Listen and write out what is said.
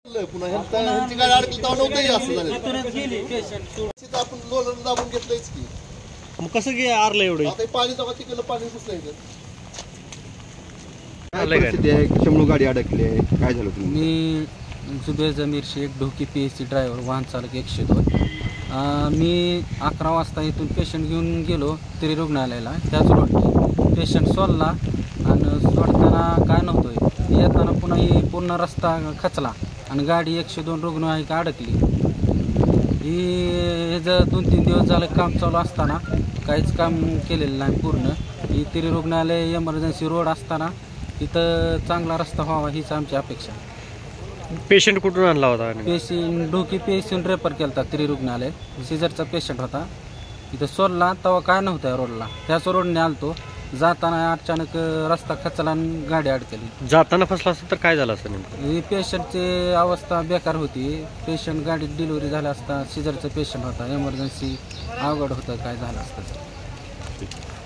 पुन्हा ह्यांची गाडी अडकली तेव्हा नव्हतंही असं झालं. आपण लोलर दाबून घेतलंयच की. मग कसं गे आरलं एवढं? आता पाणी तेव्हा तिकडलं पाणी घुसलं. काय परिस्थिती आहे? कशामुळे गाडी अडकली आहे? काय झालं तुम्ही? मी जुबेर जमीर शेख ढोकी PSC ड्रायव्हर, वाहन चालक 102. मी 11 वाजता इथून पेशंट घेऊन गेलो तरी रुग्णालयाला. त्याच रोडने पेशंट सोडला आणि सोडताना काय नव्हतं, येताना पुन्हा ही पूर्ण रस्ता खचला आणि गाडी 102 रुग्णवाहिका अडकली. ही ह्याचं 2-3 दिवस झालं काम चालू असताना काहीच काम केलेलं नाही पूर्ण. ही तिरी रुग्णालय एमर्जन्सी रोड असताना इथं चांगला रस्ता व्हावा हीच आमची अपेक्षा. पेशंट कुठून आणला होता? पेशंट ढोकी PSC रेफर केला होता तिरी रुग्णालय. सिजरचा पेशंट होता. इथं सोडला तेव्हा काय नव्हतं रोडला, त्याच रोडने आलतो. जाताना अचानक रस्ता खचला आणि गाडी अडकली. जाताना फसला असतं तर काय झालं असतं नेमकं? ही पेशंटची अवस्था बेकार होती. पेशंट गाडीत डिलिव्हरी झाला असता. सिजरचा पेशंट होता, एमर्जन्सी अवघड होतं काय झालं असतं.